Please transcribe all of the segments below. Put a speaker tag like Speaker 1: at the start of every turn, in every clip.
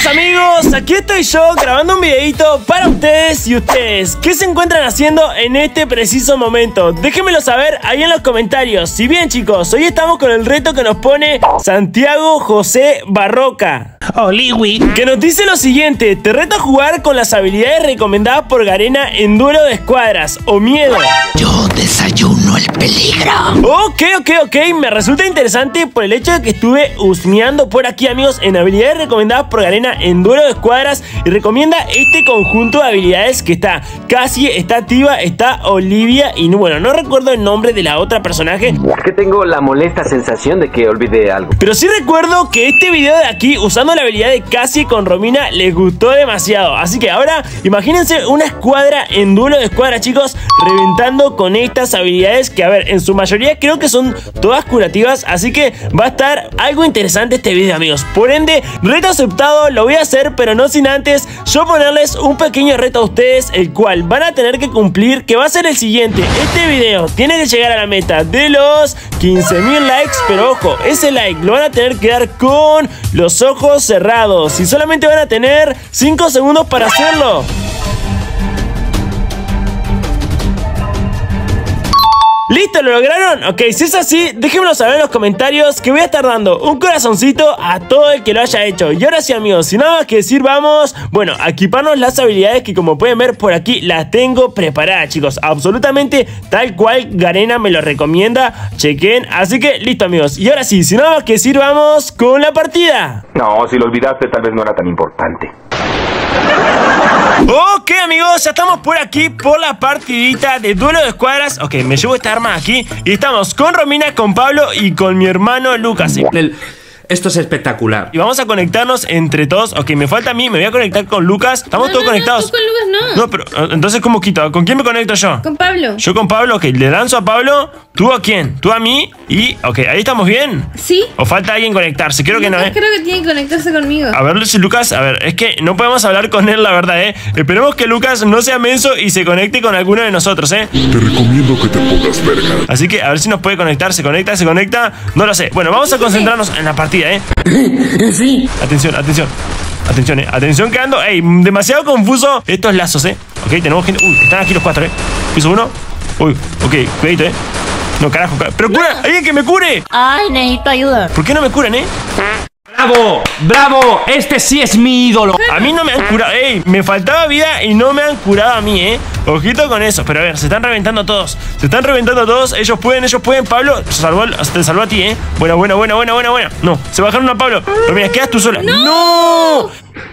Speaker 1: Buenas amigos, aquí estoy yo grabando un videito para ustedes y ustedes. ¿Qué se encuentran haciendo en este preciso momento? Déjenmelo saber ahí en los comentarios. Si bien chicos, hoy estamos con el reto que nos pone Santiago José Barroca,
Speaker 2: Oliwi,
Speaker 1: que nos dice lo siguiente: te reto a jugar con las habilidades recomendadas por Garena en duelo de escuadras o miedo.
Speaker 2: yo desayuno el peligro.
Speaker 1: Ok, me resulta interesante por el hecho de que estuve husmeando por aquí amigos en habilidades recomendadas por Garena en duelo de escuadras y recomienda este conjunto de habilidades que está Cassie, está Tiba, está Olivia y bueno, no recuerdo el nombre de la otra personaje.
Speaker 3: Es que tengo la molesta sensación de que olvidé algo.
Speaker 1: Pero sí recuerdo que este video de aquí, usando la habilidad de Cassie con Romina, les gustó demasiado. Así que ahora, imagínense una escuadra en duelo de escuadra, chicos, reventando con estas habilidades que, a ver, en su mayoría creo que son todas curativas. Así que va a estar algo interesante este video, amigos. Por ende, reto aceptado, lo voy a hacer, pero no sin antes yo ponerles un pequeño reto a ustedes, el cual van a tener que cumplir, que va a ser el siguiente. Este video tiene que llegar a la meta de los 15.000 likes, pero ojo, ese like lo van a tener que dar con los ojos cerrados y solamente van a tener 5 segundos para hacerlo. ¿Listo? ¿Lo lograron? Ok, si es así, déjenmelo saber en los comentarios, que voy a estar dando un corazoncito a todo el que lo haya hecho. Y ahora sí amigos, sin nada más que decir, vamos, bueno, a equiparnos las habilidades que como pueden ver por aquí las tengo preparadas, chicos. Absolutamente tal cual Garena me lo recomienda, chequen. Así que listo amigos, y ahora sí, sin nada más que decir, vamos con la partida.
Speaker 3: No, si lo olvidaste tal vez no era tan importante.
Speaker 1: Ok amigos, ya estamos por aquí por la partidita de duelo de escuadras. Ok, me llevo esta arma aquí y estamos con Romina, con Pablo y con mi hermano Lucas.
Speaker 4: Esto es espectacular.
Speaker 1: Y vamos a conectarnos entre todos. Ok, me falta a mí, me voy a conectar con Lucas. Estamos todos conectados.
Speaker 5: No, tú con Lucas no.
Speaker 1: No, pero entonces ¿cómo quito? ¿Con quién me conecto yo?
Speaker 5: Con Pablo.
Speaker 1: Yo con Pablo, ok, le lanzo a Pablo. ¿Tú a quién? ¿Tú a mí? Y, ok, ahí estamos bien.
Speaker 5: ¿Sí?
Speaker 1: ¿O falta alguien conectarse? Creo que no,
Speaker 5: Creo que tiene que conectarse conmigo.
Speaker 1: A ver si Lucas, a ver, es que no podemos hablar con él, la verdad, Esperemos que Lucas no sea menso y se conecte con alguno de nosotros,
Speaker 6: Te recomiendo que te pongas verga.
Speaker 1: Así que a ver si nos puede conectar, se conecta, no lo sé. Bueno, vamos a concentrarnos en la partida,
Speaker 2: Sí.
Speaker 1: Atención, atención quedando, demasiado confuso estos lazos, Ok, tenemos gente, están aquí los 4, Piso 1, ok, cuidadito, No, carajo, pero cura, alguien que me cure.
Speaker 7: Ay, necesito ayuda.
Speaker 1: ¿Por qué no me curan,
Speaker 4: ¡Bravo! ¡Bravo! Este sí es mi ídolo.
Speaker 1: A mí no me han curado, me faltaba vida y no me han curado a mí, Ojito con eso, pero a ver, se están reventando todos. Ellos pueden, Pablo, te salvó a ti, Buena. No, se bajaron a Pablo. Pero mira, quedas tú sola. ¡No!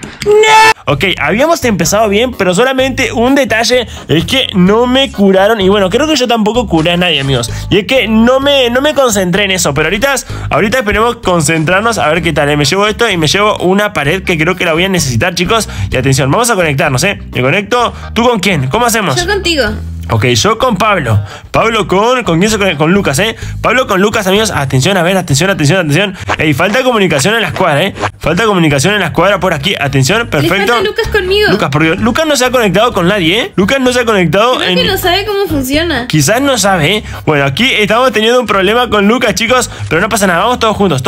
Speaker 1: Ok, habíamos empezado bien, pero solamente un detalle es que no me curaron. Y bueno, creo que yo tampoco curé a nadie, amigos. Y es que no me concentré en eso. Pero ahorita esperemos concentrarnos a ver qué tal. Me llevo esto y me llevo una pared que creo que la voy a necesitar, chicos. Y atención, vamos a conectarnos, Me conecto. ¿Tú con quién? ¿Cómo hacemos?
Speaker 5: Yo contigo.
Speaker 1: Ok, yo con Pablo. Pablo con quién se conecta? Con Lucas, Pablo con Lucas, amigos. Atención, a ver, atención. Falta comunicación en la escuadra, Falta comunicación en la escuadra por aquí. Atención, perfecto.
Speaker 5: Le falta Lucas conmigo.
Speaker 1: Lucas, por Dios. Lucas no se ha conectado con nadie, Lucas no se ha conectado.
Speaker 5: Creo que no sabe cómo funciona.
Speaker 1: Quizás no sabe, Bueno, aquí estamos teniendo un problema con Lucas, chicos. Pero no pasa nada, vamos todos juntos.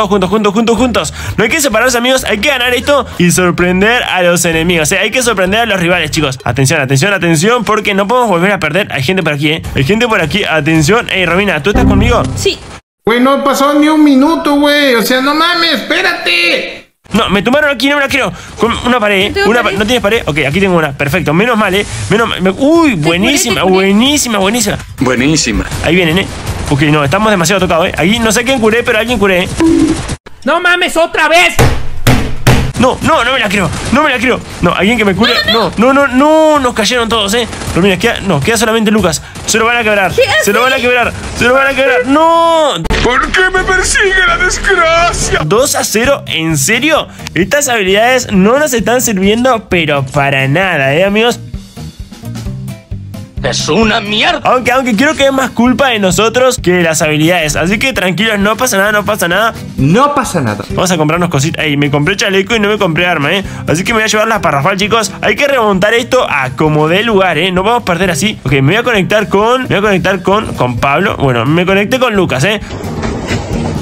Speaker 1: No hay que separarse, amigos. Hay que ganar esto y sorprender a los enemigos, Hay que sorprender a los rivales, chicos. Atención, porque no podemos volver a perder. Hay gente por aquí, Hay gente por aquí, atención. Romina, ¿tú estás conmigo?
Speaker 5: Sí.
Speaker 8: Güey, no pasó ni un minuto, güey. O sea, no mames, espérate.
Speaker 1: No, me tumbaron aquí, no me la creo. Con una pared,
Speaker 5: pared.
Speaker 1: ¿No tienes pared? Ok, aquí tengo una, perfecto. Menos mal, Uy, buenísima. Ahí vienen, Ok, no, estamos demasiado tocados, Aquí no sé quién curé, pero alguien curé,
Speaker 4: ¡No mames, otra vez!
Speaker 1: No me la creo. No, alguien que me cure. No, nos cayeron todos, Pero mira, queda solamente Lucas. Se lo van a quebrar. Se lo van a quebrar. No.
Speaker 6: ¿Por qué me persigue la desgracia?
Speaker 1: 2-0, ¿en serio? Estas habilidades no nos están sirviendo, pero para nada, amigos.
Speaker 2: Es una mierda.
Speaker 1: Aunque creo que es más culpa de nosotros que de las habilidades. Así que tranquilos, no pasa nada.
Speaker 4: No pasa nada.
Speaker 1: Vamos a comprarnos cositas. Me compré chaleco y no me compré arma, Así que me voy a llevar la parrafal, chicos. Hay que remontar esto a como dé lugar, No vamos a perder así. Ok, me voy a conectar con Pablo. Bueno, me conecté con Lucas,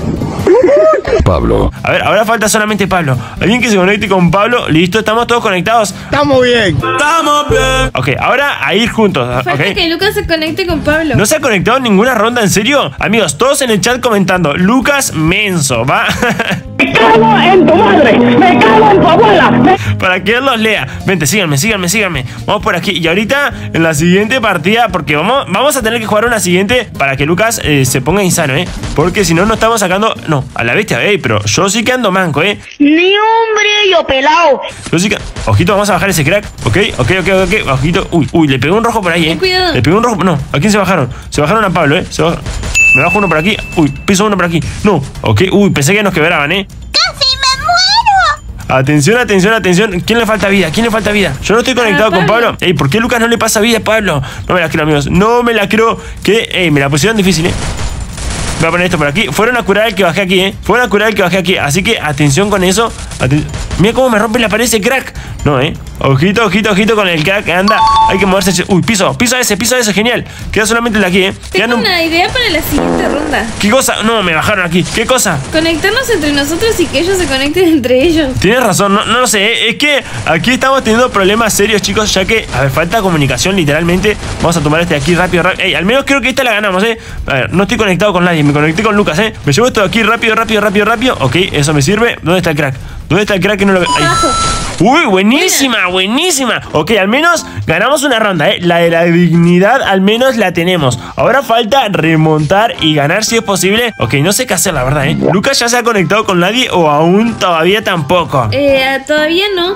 Speaker 6: Pablo.
Speaker 1: A ver, ahora falta solamente Pablo. Alguien que se conecte con Pablo. Listo, estamos todos conectados.
Speaker 8: Estamos bien.
Speaker 1: Ok, ahora a ir juntos.
Speaker 5: Falta
Speaker 1: Ok.
Speaker 5: que Lucas se conecte con Pablo.
Speaker 1: ¿No se ha conectado en ninguna ronda? ¿En serio? Amigos, todos en el chat comentando. Lucas Menso, ¿va?
Speaker 7: ¡Me cago en tu madre! ¡Me cago en tu abuela!
Speaker 1: Para que él los lea. Vente, síganme. Vamos por aquí. Y ahorita, en la siguiente partida, porque vamos a tener que jugar una siguiente para que Lucas se ponga insano, ¿eh? Porque si no, no estamos sacando... No, a la bestia, pero yo sí que ando manco, ¿eh?
Speaker 7: ¡Ni hombre, yo pelao!
Speaker 1: Yo sí que... Ojito, vamos a bajar ese crack. Ok. Ojito. Uy, le pegó un rojo por ahí, ¿eh?
Speaker 5: Ten cuidado.
Speaker 1: Le pegó un rojo... No, ¿a quién se bajaron? Se bajaron a Pablo, ¿eh? Me bajo uno por aquí. Uy, piso uno por aquí. No, ok. Uy, pensé que nos quebraban, ¿eh?
Speaker 9: ¡Casi me muero!
Speaker 1: Atención. ¿Quién le falta vida? Yo no estoy conectado con Pablo. Ey, ¿por qué Lucas no le pasa vida a Pablo? No me la creo, amigos. No me la creo. Que, me la pusieron difícil, ¿eh? Voy a poner esto por aquí. Fueron a curar el que bajé aquí, Así que atención con eso. Mira cómo me rompe la pared ese crack. No, Ojito con el crack que anda. Hay que moverse. Uy, piso ese, genial. Queda solamente el de aquí,
Speaker 5: Tengo una idea para la siguiente ronda.
Speaker 1: ¿Qué cosa? No, me bajaron aquí. ¿Qué cosa?
Speaker 5: Conectarnos entre nosotros y que ellos se conecten entre ellos.
Speaker 1: Tienes razón, no lo sé. Es que aquí estamos teniendo problemas serios, chicos. Ya que, a ver, falta comunicación literalmente. Vamos a tomar este de aquí rápido. Ey, al menos creo que esta la ganamos, A ver, no estoy conectado con nadie. Me conecté con Lucas, Me llevo esto de aquí rápido. Ok, eso me sirve. ¿Dónde está el crack? Que no lo veo? Uy, buenísima. Ok, al menos ganamos una ronda, La de la dignidad al menos la tenemos. Ahora falta remontar y ganar si es posible. Ok, no sé qué hacer, la verdad, ¿Lucas ya se ha conectado con nadie o aún todavía tampoco?
Speaker 5: Todavía no.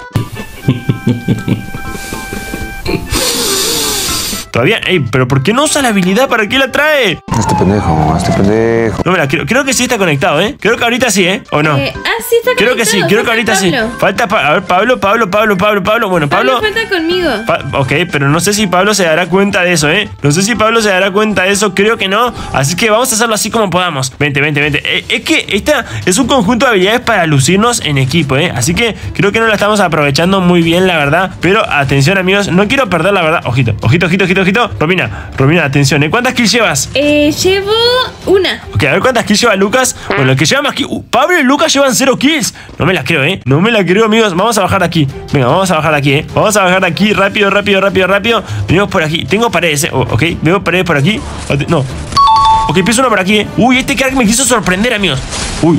Speaker 1: Todavía, pero ¿por qué no usa la habilidad? ¿Para qué la trae?
Speaker 10: Este pendejo.
Speaker 1: No me la creo que sí está conectado, Creo que ahorita sí, ¿o no?
Speaker 5: Sí está
Speaker 1: creo que sí, creo que ahorita sí. Falta, a ver, Pablo. Bueno, Pablo
Speaker 5: falta conmigo.
Speaker 1: Ok, pero no sé si Pablo se dará cuenta de eso, creo que no. Así que vamos a hacerlo así como podamos. Vente. Es que esta es un conjunto de habilidades para lucirnos en equipo, Así que creo que no la estamos aprovechando muy bien, la verdad. Pero atención, amigos, no quiero perder la verdad. Ojito. Romina, atención, ¿cuántas kills llevas?
Speaker 5: Llevo una.
Speaker 1: Ok, a ver cuántas kills lleva Lucas. Bueno, el que lleva más kills. Pablo y Lucas llevan 0 kills. No me la creo, No me la creo, amigos. Vamos a bajar de aquí. Venga, vamos a bajar de aquí, Vamos a bajar de aquí rápido. Venimos por aquí. Tengo paredes, Ok, veo paredes por aquí. No. Ok, piso uno por aquí, Uy, este crack me quiso sorprender, amigos. Uy.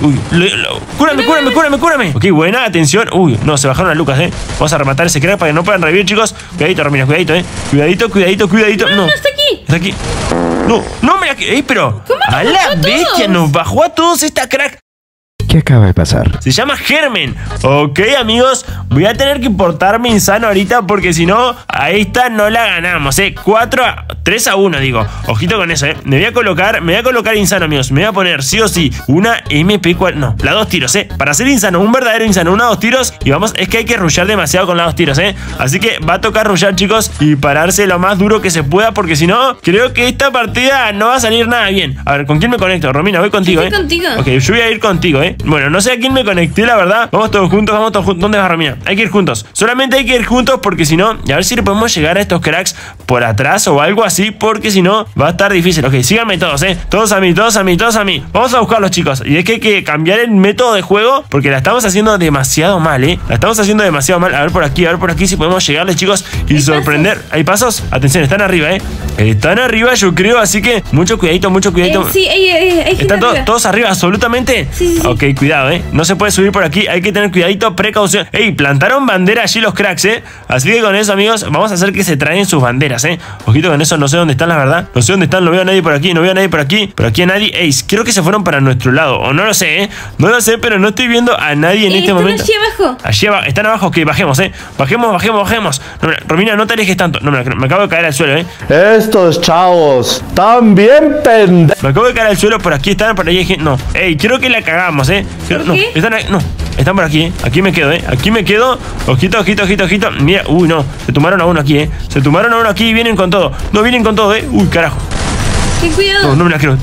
Speaker 1: Cúrame. Ok, buena, atención. Uy, no, se bajaron a Lucas, Vamos a rematar ese crack para que no puedan revivir, chicos. Cuidadito, Romina, cuidadito, Cuidadito. No. Está aquí. No me la... pero... A la bestia, nos bajó a todos esta crack.
Speaker 10: ¿Qué acaba de pasar?
Speaker 1: Se llama Germen. Ok, amigos, voy a tener que portarme insano ahorita porque si no, a esta no la ganamos, 3-1, digo. Ojito con eso, Me voy a colocar insano, amigos. Me voy a poner sí o sí una MP4. No, la 2 tiros, Para ser insano, un verdadero insano, una 2 tiros. Y vamos, es que hay que rushear demasiado con la 2 tiros, Así que va a tocar rushear, chicos, y pararse lo más duro que se pueda porque si no, creo que esta partida no va a salir nada bien. A ver, ¿con quién me conecto? Romina, voy contigo,
Speaker 5: Yo estoy contigo.
Speaker 1: Ok, yo voy a ir contigo, Bueno, no sé a quién me conecté, la verdad. Vamos todos juntos. ¿Dónde va Romina? Hay que ir juntos. Solamente hay que ir juntos porque si no, y a ver si le podemos llegar a estos cracks por atrás o algo así, porque si no, va a estar difícil. Ok, síganme todos, Todos a mí. Vamos a buscarlos, chicos. Y es que hay que cambiar el método de juego porque la estamos haciendo demasiado mal, La estamos haciendo demasiado mal. A ver por aquí si podemos llegarles, chicos, y sorprender. ¿Hay pasos? Atención, están arriba, Están arriba, yo creo, así que mucho cuidadito.
Speaker 5: Sí, hay
Speaker 1: ¿Están todos arriba, absolutamente?
Speaker 5: Sí.
Speaker 1: Ok, cuidado, No se puede subir por aquí, hay que tener cuidadito, precaución. Ey, plantaron bandera allí los cracks, Así que con eso, amigos, vamos a hacer que se traen sus banderas, Ojito con eso, no sé dónde están, la verdad. No sé dónde están, no veo a nadie por aquí, Por aquí a nadie. Ey, creo que se fueron para nuestro lado, o no lo sé, No lo sé, pero no estoy viendo a nadie en este momento.
Speaker 5: Allí abajo.
Speaker 1: Están abajo, ok, bajemos, Bajemos. No, Romina, no te alejes tanto. No, me acabo de caer al suelo,
Speaker 11: Estos chavos, tan bien pendejos.
Speaker 1: Me acabo de caer al suelo, por aquí están, por ahí. No, ey, creo que la cagamos,
Speaker 5: ¿Por qué?
Speaker 1: Están por aquí, Aquí me quedo, Ojito. Mira, uy, no. Se tomaron a uno aquí, y vienen con todo. No, vienen con todo, Uy, carajo.
Speaker 5: Ten cuidado.
Speaker 1: No me la creo.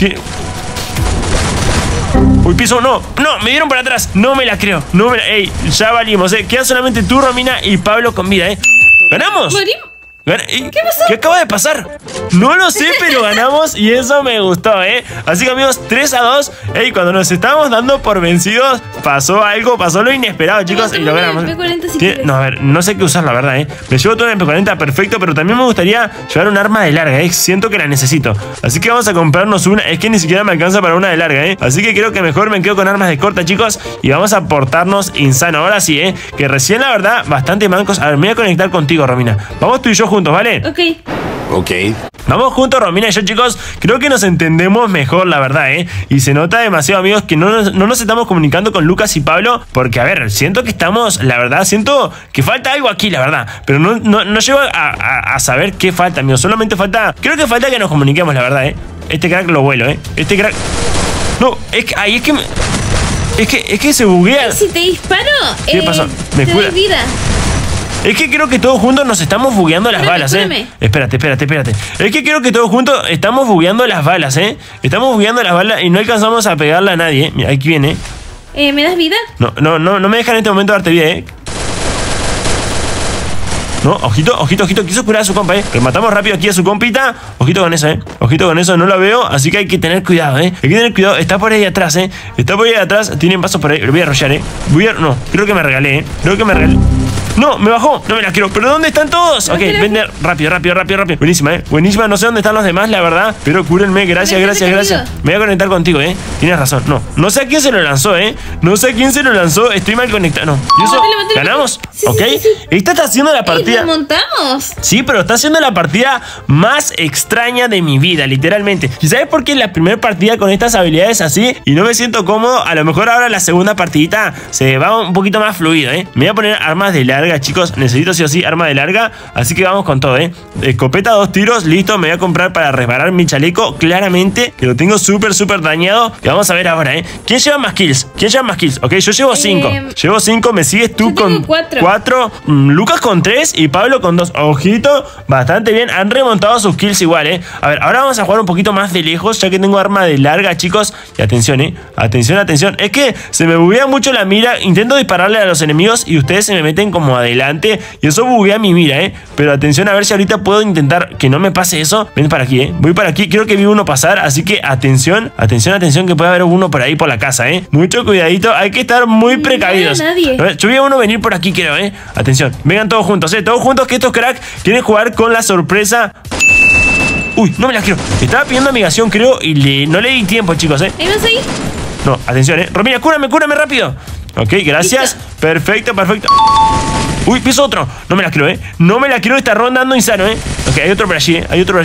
Speaker 1: Uy, piso, no, me dieron para atrás. No me la creo. Ey, ya valimos, Quedan solamente tú, Romina, y Pablo con vida, ¿Ganamos?
Speaker 5: ¿Morimos?
Speaker 1: ¿Qué pasó? ¿Qué acaba de pasar? No lo sé, pero ganamos y eso me gustó, ¿eh? Así que amigos, 3-2. Ey, cuando nos estábamos dando por vencidos, pasó algo, pasó lo inesperado, chicos, y lo ganamos. No, a ver, no sé qué usar, la verdad, ¿eh? Me llevo todo el MP40 perfecto, pero también me gustaría llevar un arma de larga, ¿eh? Siento que la necesito. Así que vamos a comprarnos una. Es que ni siquiera me alcanza para una de larga, ¿eh? Así que creo que mejor me quedo con armas de corta, chicos, y vamos a portarnos insano. Ahora sí, ¿eh? Que recién, la verdad, bastante mancos. A ver, me voy a conectar contigo, Romina. Vamos tú y yo juntos, ¿vale?
Speaker 5: Ok.
Speaker 1: Vamos juntos, Romina y yo, chicos. Creo que nos entendemos mejor, la verdad, ¿eh? Y se nota demasiado, amigos, que no nos estamos comunicando con Lucas y Pablo. Porque, a ver, siento que estamos, la verdad, siento que falta algo aquí, la verdad. Pero no llego a saber qué falta, amigos. Solamente falta, creo que falta que nos comuniquemos, la verdad, ¿eh? Este crack lo vuelo, ¿eh? Este crack... No, es que... Ahí es que se buguea.
Speaker 5: Si te disparo,
Speaker 1: ¿qué pasó? Me
Speaker 5: te doy vida.
Speaker 1: Es que creo que todos juntos nos estamos bugueando las balas, ¿eh? Espérate. Es que creo que todos juntos estamos bugueando las balas, ¿eh? Estamos bugueando las balas y no alcanzamos a pegarle a nadie, ¿eh? Mira, aquí viene.
Speaker 5: ¿Me das vida?
Speaker 1: No me dejan en este momento darte vida, ¿eh? No, ojito, quiso curar a su compa, rematamos rápido aquí a su compita. Ojito con eso, ojito con eso, no lo veo. Así que hay que tener cuidado, hay que tener cuidado, está por ahí atrás, está por ahí atrás, tienen pasos por ahí. Lo voy a arrollar, no, creo que me regalé, No, me bajó, no me la quiero. ¿Pero dónde están todos? Ok, vende rápido. Buenísima, buenísima, no sé dónde están los demás, la verdad. Pero cúrenme, gracias. Me voy a conectar contigo, Tienes razón, no sé a quién se lo lanzó, no sé a quién se lo lanzó, estoy mal conectado. No, ¿y eso? ¿Ganamos?
Speaker 5: Sí,
Speaker 1: ok,
Speaker 5: sí.
Speaker 1: Esta está haciendo la partida.
Speaker 5: Remontamos.
Speaker 1: Sí, pero está haciendo la partida más extraña de mi vida, literalmente. ¿Y sabes por qué la primera partida con estas habilidades así y no me siento cómodo? A lo mejor ahora la segunda partidita se va un poquito más fluido, Me voy a poner armas de larga, chicos. Necesito sí o sí arma de larga. Así que vamos con todo, Escopeta 2 tiros, listo. Me voy a comprar para reparar mi chaleco. Claramente, que lo tengo súper dañado. Y vamos a ver ahora, ¿Quién lleva más kills? Ok, yo llevo 5. Llevo 5, me sigues tú con 4. Lucas con 3 y Pablo con 2. Ojito, bastante bien. Han remontado sus kills igual, A ver, ahora vamos a jugar un poquito más de lejos, ya que tengo arma de larga, chicos. Y atención, Atención. Es que se me buguea mucho la mira. Intento dispararle a los enemigos y ustedes se me meten como adelante. Y eso buguea mi mira, Pero atención, a ver si ahorita puedo intentar que no me pase eso. Ven para aquí, Voy para aquí. Creo que vi uno pasar. Así que atención, que puede haber uno por ahí por la casa, Mucho cuidadito. Hay que estar muy precavidos. A ver, yo vi a uno venir por aquí, creo, Atención, vengan todos juntos, Todos juntos, que estos cracks quieren jugar con la sorpresa. Uy, no me la quiero. Estaba pidiendo amigación, creo, y no le di tiempo, chicos,
Speaker 5: ¿Ahí vas ahí?
Speaker 1: No, atención, Romina, cúrame rápido. Ok, gracias. ¿Listo? Perfecto. Uy, piso otro. No me la quiero, No me la quiero, está rondando insano, Ok, hay otro por allí,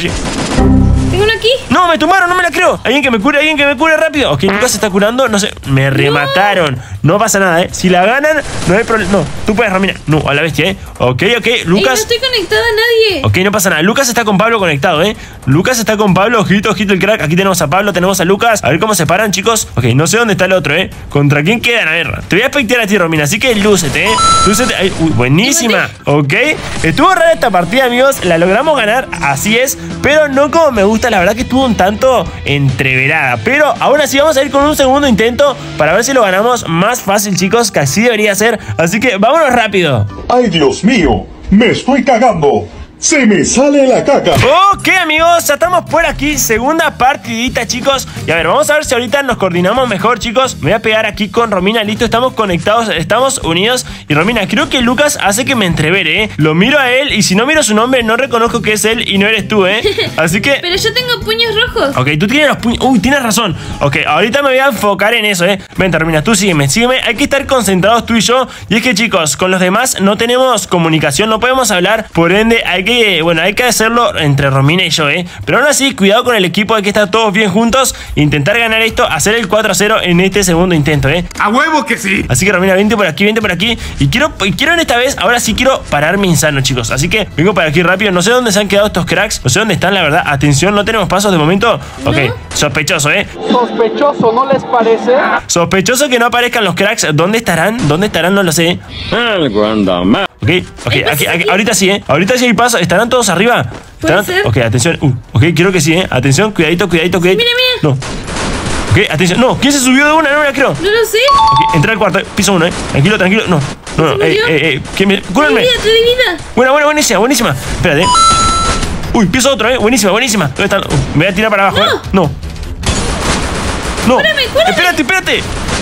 Speaker 5: ¿Tengo uno aquí?
Speaker 1: No, me tumbaron, no me la creo. Alguien que me cure rápido. Ok, Lucas se está curando, no sé. Me remataron. No pasa nada, Si la ganan, no hay problema. No, tú puedes, Romina. No, a la bestia, Ok, Lucas.
Speaker 5: No estoy conectada a nadie.
Speaker 1: Ok, no pasa nada. Lucas está con Pablo conectado, Lucas está con Pablo. Ojito el crack. Aquí tenemos a Pablo, tenemos a Lucas. A ver cómo se paran, chicos. Ok, no sé dónde está el otro, ¿Contra quién quedan? A ver, te voy a expectar a ti, Romina. Así que lúcete, Lúcete. Uy, buenísima. Ok. Estuvo rara esta partida, amigos. La logramos ganar, así es. Pero no como me gusta. La verdad que estuvo un tanto entreverada. Pero aún así vamos a ir con un segundo intento para ver si lo ganamos más fácil, chicos, que así debería ser. Así que vámonos rápido.
Speaker 6: ¡Ay, Dios mío! ¡Me estoy cagando! ¡Se me sale la caca!
Speaker 1: Ok, amigos, ya estamos por aquí. Segunda partidita, chicos. Y a ver, vamos a ver si ahorita nos coordinamos mejor, chicos. Me voy a pegar aquí con Romina. Listo, estamos conectados, estamos unidos. Y Romina, creo que Lucas hace que me entrevere, Lo miro a él y si no miro su nombre no reconozco que es él y no eres tú, Así que...
Speaker 5: Pero yo tengo puños rojos.
Speaker 1: Ok, tú tienes los puños... Uy, tienes razón. Ok, ahorita me voy a enfocar en eso, Vente, Romina, tú sígueme. Hay que estar concentrados tú y yo. Y es que, chicos, con los demás no tenemos comunicación, no podemos hablar. Por ende, hay que hacerlo entre Romina y yo, Pero aún así, cuidado con el equipo, hay que estar todos bien juntos. Intentar ganar esto, hacer el 4-0 en este segundo intento,
Speaker 8: ¡A huevo que sí!
Speaker 1: Así que Romina, vente por aquí. Y quiero en esta vez, ahora sí quiero pararme insano, chicos. Así que vengo para aquí rápido. No sé dónde se han quedado estos cracks. No sé dónde están, la verdad. Atención, no tenemos pasos de momento.
Speaker 5: ¿No?
Speaker 1: Ok, sospechoso,
Speaker 11: Sospechoso, ¿no les parece?
Speaker 1: Sospechoso que no aparezcan los cracks. ¿Dónde estarán? No lo sé.
Speaker 2: Algo anda mal.
Speaker 1: Ok, aquí, ahorita sí, Ahorita sí hay paso. ¿Estarán todos arriba?
Speaker 5: ¿Puede ser?
Speaker 1: Ok, atención. Ok, quiero que sí, Atención, cuidadito.
Speaker 5: Mira.
Speaker 1: No. Ok, atención. No, ¿quién se subió de una? No me la creo.
Speaker 5: No lo sé.
Speaker 1: Ok, entra al cuarto. Piso 1, Tranquilo, tranquilo. No, no, cúrenme.
Speaker 5: Te di vida.
Speaker 1: Buenísima, buenísima. Espérate. Uy, piso otro, buenísima, buenísima. ¿Dónde están? Me voy a tirar para abajo, No. No.
Speaker 5: Cúrame.
Speaker 1: Espérate.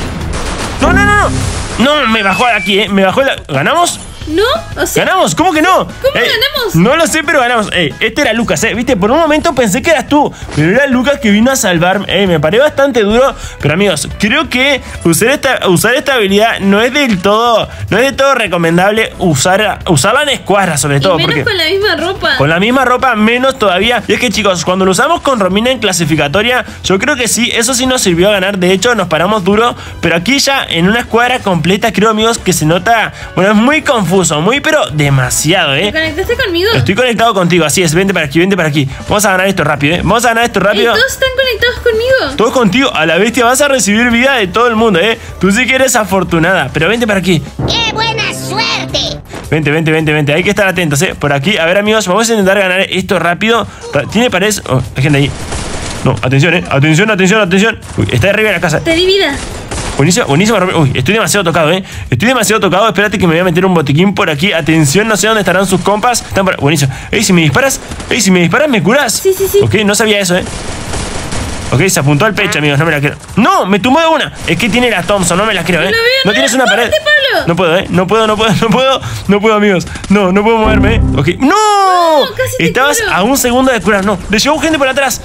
Speaker 1: No. No, me bajó de aquí, Me bajó de la... ¿Ganamos?
Speaker 5: No, o sea...
Speaker 1: ¿Ganamos? ¿Cómo que no?
Speaker 5: ¿Cómo ganamos?
Speaker 1: No lo sé, pero ganamos. Este era Lucas, Viste, por un momento pensé que eras tú, pero era Lucas que vino a salvarme. Me paré bastante duro, pero amigos, creo que usar esta habilidad no es del todo recomendable usarla en escuadra, sobre todo.
Speaker 5: Y menos
Speaker 1: porque
Speaker 5: con la misma ropa.
Speaker 1: Con la misma ropa, menos todavía. Y es que, chicos, cuando lo usamos con Romina en clasificatoria, yo creo que sí, eso sí nos sirvió a ganar. De hecho, nos paramos duro, pero aquí ya en una escuadra completa, creo, amigos, que se nota... Bueno, es muy confuso. Pero demasiado,
Speaker 5: ¿Te conectaste conmigo?
Speaker 1: Estoy conectado contigo, así es, vente para aquí. Vamos a ganar esto rápido, Vamos a ganar esto rápido.
Speaker 5: Todos están conectados conmigo.
Speaker 1: Todos contigo, a la bestia, vas a recibir vida de todo el mundo, Tú sí que eres afortunada, pero vente para aquí.
Speaker 9: ¡Qué buena suerte!
Speaker 1: Vente, hay que estar atentos, Por aquí, a ver, amigos, vamos a intentar ganar esto rápido. ¿Tiene paredes? Oh, hay gente ahí. No, atención, atención. Uy, está arriba de la casa.
Speaker 5: Te di vida.
Speaker 1: Buenísimo. Uy, estoy demasiado tocado, Estoy demasiado tocado. Espérate que me voy a meter un botiquín por aquí. Atención, no sé dónde estarán sus compas. Están por... Buenísimo. Si me disparas, ¿me curas?
Speaker 5: Sí.
Speaker 1: Ok, no sabía eso, Ok, se apuntó al pecho, amigos, no me la creo. ¡No! Me tumbó de una. Es que tiene la Thompson, no me la creo, No tienes una pared. No puedo, No puedo, amigos. No puedo moverme, Ok. ¡No! Estabas a un segundo de curar. No, le llegó gente por atrás.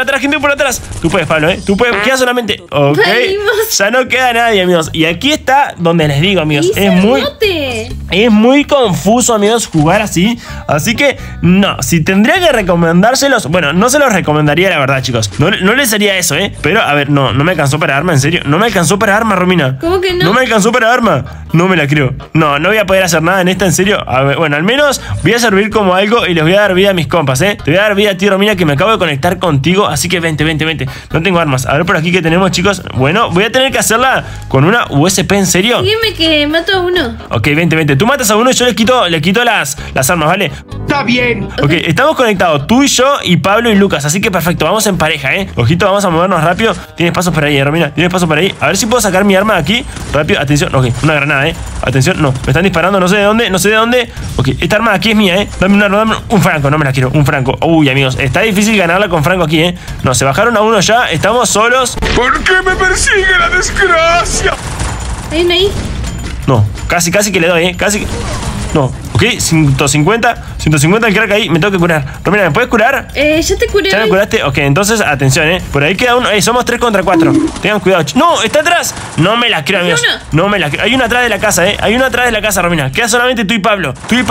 Speaker 1: Tú puedes, Pablo, Tú puedes. Queda solamente. Ok. Ya no queda nadie, amigos. Y aquí está donde les digo, amigos. Es muy confuso, amigos, jugar así. Así que, no. Si tendría que recomendárselos, bueno, no se los recomendaría, la verdad, chicos. No les haría eso, Pero, a ver, no me alcanzó para arma, en serio. No me alcanzó para arma, Romina.
Speaker 5: ¿Cómo que no?
Speaker 1: No me alcanzó para arma. No me la creo. No voy a poder hacer nada en esta, en serio. A ver, bueno, al menos voy a servir como algo y les voy a dar vida a mis compas, Te voy a dar vida a ti, Romina, que me acabo de conectar contigo. Así que vente. No tengo armas. A ver por aquí que tenemos, chicos. Bueno, voy a tener que hacerla con una USP, ¿en serio?
Speaker 5: Dígame que mato a uno.
Speaker 1: Ok, vente. Tú matas a uno y yo le quito las armas, ¿vale?
Speaker 8: Está bien.
Speaker 1: Ok, estamos conectados, tú y yo y Pablo y Lucas. Así que perfecto, vamos en pareja, Ojito, vamos a movernos rápido. Tienes pasos por ahí, Romina. Tienes pasos por ahí. A ver si puedo sacar mi arma de aquí. Rápido, atención. Ok, una granada, Atención, no. Me están disparando, no sé de dónde. Ok, esta arma de aquí es mía, Dame un franco, no me la quiero. Un franco. Uy, amigos, está difícil ganarla con franco aquí, No, se bajaron a uno ya. Estamos solos.
Speaker 6: ¿Por qué me persigue la desgracia?
Speaker 5: ¿Hay uno ahí?
Speaker 1: No, casi que le doy, Casi que... No, ok, 150 el crack ahí, me tengo que curar. Romina, ¿me puedes curar?
Speaker 5: Ya te curé.
Speaker 1: ¿Ya me curaste? Ok, entonces, atención, Por ahí queda uno, somos 3 contra 4. Tengan cuidado. ¡No! ¡Está atrás! No me la creo, amigos. No me la creo. Hay uno atrás de la casa, Hay uno atrás de la casa, Romina. Queda solamente tú y Pablo.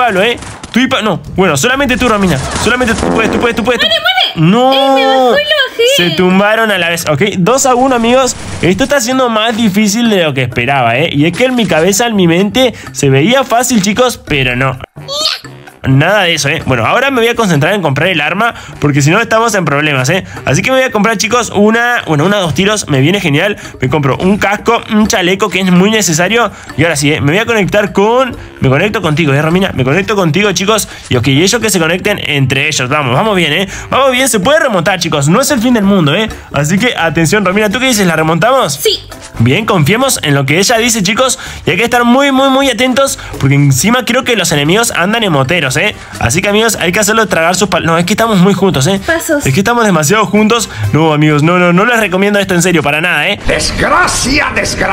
Speaker 1: No, bueno, solamente tú, Romina. Solamente tú puedes.
Speaker 5: ¡Muere!
Speaker 1: ¡No!
Speaker 5: Me bajó y lo bajé.
Speaker 1: Se tumbaron a la vez, ok. 2-1, amigos. Esto está siendo más difícil de lo que esperaba, Y es que en mi cabeza, en mi mente, se veía fácil, chicos, pero no. Nada de eso, Bueno, ahora me voy a concentrar en comprar el arma, porque si no estamos en problemas, Así que me voy a comprar, chicos, una 2 tiros. Me viene genial. Me compro un casco, un chaleco, que es muy necesario. Y ahora sí, me voy a conectar me conecto contigo, Romina. Me conecto contigo, chicos. Y ok, ellos que se conecten entre ellos. Vamos bien, Vamos bien, se puede remontar, chicos. No es el fin del mundo, Así que, atención, Romina, ¿tú qué dices? ¿La remontamos?
Speaker 5: Sí.
Speaker 1: Bien, confiemos en lo que ella dice, chicos. Y hay que estar muy atentos, porque encima creo que los enemigos andan en moteros, Así que, amigos, hay que hacerlo tragar sus palos. No, es que estamos muy juntos,
Speaker 5: Pasos.
Speaker 1: Es que estamos demasiado juntos. No, amigos, no les recomiendo esto en serio, para nada,
Speaker 6: Desgracia.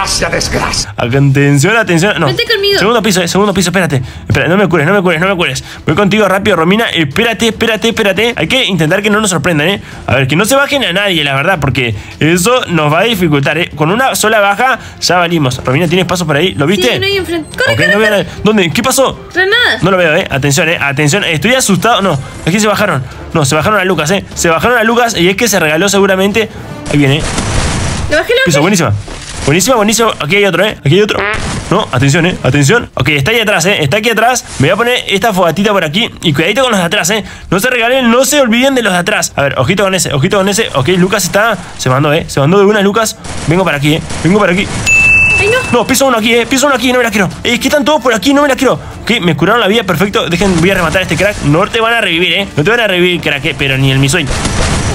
Speaker 1: Atención. No.
Speaker 5: Vete conmigo.
Speaker 1: Segundo piso, espérate. Espera, no me cures. Voy contigo rápido, Romina. Espérate. Hay que intentar que no nos sorprendan, A ver, que no se bajen a nadie, la verdad, porque eso nos va a dificultar, Con una sola baja ya valimos. Romina, ¿tienes paso por ahí? ¿Lo viste?
Speaker 5: Sí, no hay enfrente.
Speaker 1: Corre. No veo nada. ¿Dónde? ¿Qué pasó?
Speaker 5: Granada.
Speaker 1: No lo veo, Atención. Estoy asustado. No, aquí se bajaron. No, se bajaron a Lucas, Se bajaron a Lucas y es que se regaló seguramente. Ahí viene,
Speaker 5: Lo bajé.
Speaker 1: Piso, buenísima. Aquí hay otro, Aquí hay otro. No, atención. Ok, está ahí atrás, Está aquí atrás. Me voy a poner esta fogatita por aquí. Y cuidadito con los de atrás, No se regalen, no se olviden de los de atrás. A ver, ojito con ese. Ok, Lucas está. Se mandó de una, Lucas. Vengo para aquí,
Speaker 5: Ay, no.
Speaker 1: No, piso uno aquí, no me la quiero. Es que están todos por aquí, no me la quiero. Ok, me curaron la vida, perfecto. Voy a rematar a este crack. No te van a revivir, No te van a revivir, crack, pero ni en mi sueño.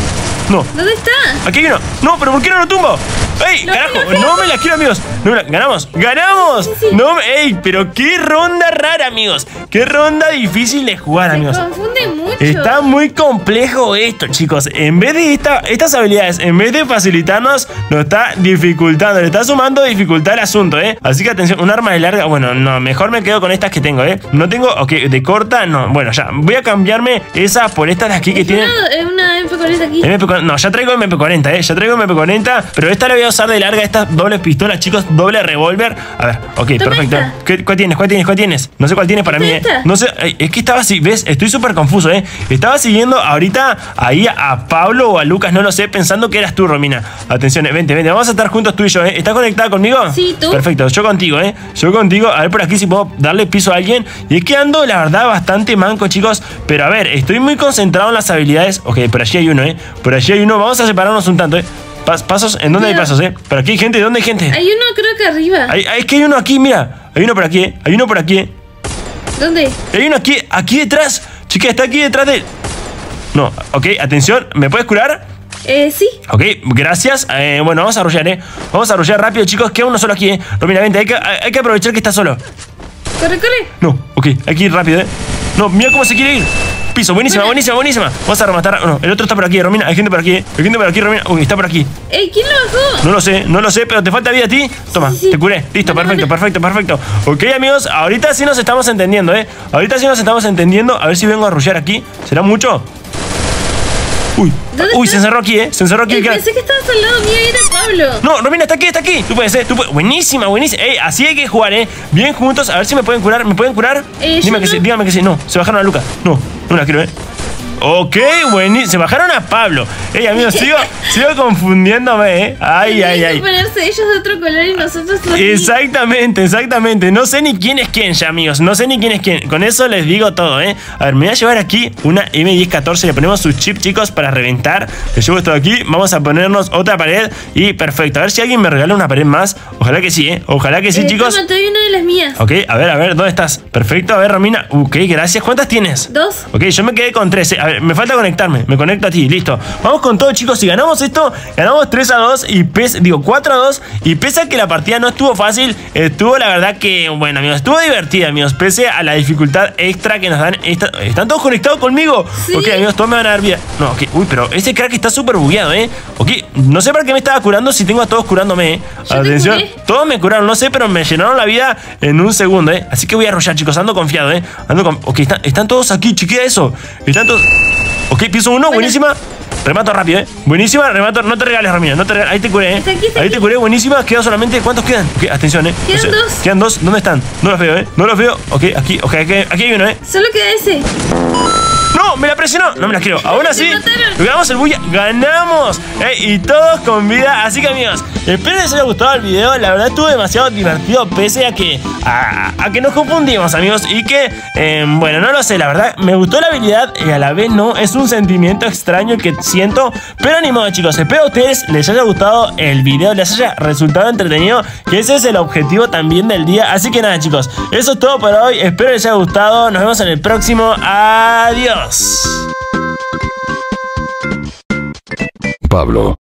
Speaker 1: No.
Speaker 5: ¿Dónde está?
Speaker 1: Aquí hay uno. No, pero ¿por qué no lo tumbo? ¡Ey, carajo! No me la quiero, amigos. ¡Ganamos! ¡Ganamos!
Speaker 5: Sí.
Speaker 1: No, ¡ey! Pero qué ronda rara, amigos. Qué ronda difícil de jugar, amigos.
Speaker 5: Se confunde mucho.
Speaker 1: Está muy complejo esto, chicos. En vez de estas habilidades, en vez de facilitarnos, nos está dificultando. Le está sumando dificultad al asunto, ¿eh? Así que atención, un arma de larga. Bueno, no, mejor me quedo con estas que tengo, ¿eh? No tengo, ok, de corta, no. Bueno, ya, voy a cambiarme esas por estas de aquí que tienen.
Speaker 5: Una MP40 aquí.
Speaker 1: No, ya traigo MP40, ¿eh? Ya traigo MP40, pero esta la voy a usar de larga, estas dobles pistolas, chicos, doble revólver. A ver, ok, perfecto. ¿Cuál tienes? ¿Cuál tienes? No sé cuál tienes para mí, ¿eh? No sé, es que estaba así, ¿ves? Estoy súper confuso, ¿eh? Estaba siguiendo ahorita ahí a Pablo o a Lucas, no lo sé, pensando que eras tú, Romina. Atención, vente, vamos a estar juntos tú y yo, ¿eh? ¿Estás conectada conmigo?
Speaker 5: Sí, tú.
Speaker 1: Perfecto, yo contigo, ¿eh? Yo contigo, a ver por aquí si puedo darle piso a alguien. Y es que ando, la verdad, bastante manco, chicos. Pero a ver, estoy muy concentrado en las habilidades. Ok, por allí hay uno, ¿eh? Por allí hay uno, vamos a separarnos un tanto, ¿eh? Pasos, ¿en dónde hay pasos, eh? Pero aquí hay gente, ¿dónde hay gente?
Speaker 5: Hay uno creo que arriba.
Speaker 1: Es que hay uno aquí, mira. Hay uno por aquí, Hay uno por aquí,
Speaker 5: ¿Dónde?
Speaker 1: Hay uno aquí detrás. Chica, está aquí detrás de... No, ok, atención, ¿me puedes curar?
Speaker 5: Sí.
Speaker 1: Ok, gracias. Bueno, vamos a arrollar, Vamos a arrollar rápido, chicos. Queda uno solo aquí, Romina, vente, hay que aprovechar que está solo.
Speaker 5: Corre.
Speaker 1: No, ok, hay que ir rápido, No, mira cómo se quiere ir. Piso, buenísima. Vamos a rematar. No, el otro está por aquí, Romina. Hay gente por aquí, Romina. Uy, está por aquí.
Speaker 5: ¿Quién lo bajó?
Speaker 1: No lo sé, pero te falta vida a ti. Toma,
Speaker 5: Sí.
Speaker 1: te curé. Listo, perfecto. Ok, amigos, ahorita sí nos estamos entendiendo, A ver si vengo a rushear aquí. ¿Será mucho? Uy, se encerró aquí,
Speaker 5: Pensé que estabas al lado mío y era Pablo.
Speaker 1: No, Romina, está aquí. Tú puedes, Buenísima. Así hay que jugar, Bien juntos. A ver si me pueden curar. Dígame que sí. No, se bajaron a Lucas. No la quiero, Ok, buenísimo. Se bajaron a Pablo. Amigos, sigo confundiéndome, Ay.
Speaker 5: Ponerse ellos de otro color y nosotros otro.
Speaker 1: Exactamente. No sé ni quién es quién ya, amigos. Con eso les digo todo, A ver, me voy a llevar aquí una M1014. Le ponemos su chip, chicos, para reventar. Le llevo esto de aquí. Vamos a ponernos otra pared. Y perfecto. A ver si alguien me regala una pared más. Ojalá que sí, Ojalá que sí, chicos.
Speaker 5: Toma, te doy una de las mías.
Speaker 1: Ok, a ver, ¿dónde estás? Perfecto, a ver, Romina. Ok, gracias. ¿Cuántas tienes?
Speaker 5: 2.
Speaker 1: Ok, yo me quedé con 3. A ver, me falta conectarme. Me conecto a ti, listo. Vamos con todo, chicos. Si ganamos esto, ganamos 3-2 y 4-2. Y pese a que la partida no estuvo fácil, estuvo, la verdad que, bueno, amigos, estuvo divertida, amigos. Pese a la dificultad extra que nos dan. ¿Están todos conectados conmigo?
Speaker 5: Sí.
Speaker 1: Ok, amigos, todos me van a dar vida. No, ok. Uy, pero ese crack está súper bugueado, Ok, no sé para qué me estaba curando si tengo a todos curándome, Atención, todos me curaron, no sé, pero me llenaron la vida en un segundo, Así que voy a arrollar, chicos, ando confiado, Ok, están todos aquí, chiquilla, eso. Están todos... Ok, piso uno, buenísima. Remato rápido, Buenísima, remato. No te regales, Romina, no te regales. Ahí te curé, Ahí te curé, buenísima. Queda solamente... ¿Cuántos quedan? Ok, atención,
Speaker 5: Quedan 2.
Speaker 1: Quedan 2. ¿Dónde están? No los veo, No los veo. Ok, aquí hay uno,
Speaker 5: Solo queda ese.
Speaker 1: ¡No! ¡Me la presionó! No me la quiero. Aún así, ganamos el bulla. ¡Ganamos! Y todos con vida. Así que, amigos, espero les haya gustado el video. La verdad estuvo demasiado divertido. Pese a que nos confundimos, amigos. Y que, bueno, no lo sé. La verdad, me gustó la habilidad y a la vez no. Es un sentimiento extraño que siento. Pero ni modo, chicos. Espero a ustedes les haya gustado el video. Les haya resultado entretenido. Que ese es el objetivo también del día. Así que nada, chicos. Eso es todo por hoy. Espero les haya gustado. Nos vemos en el próximo. Adiós.
Speaker 10: Pablo.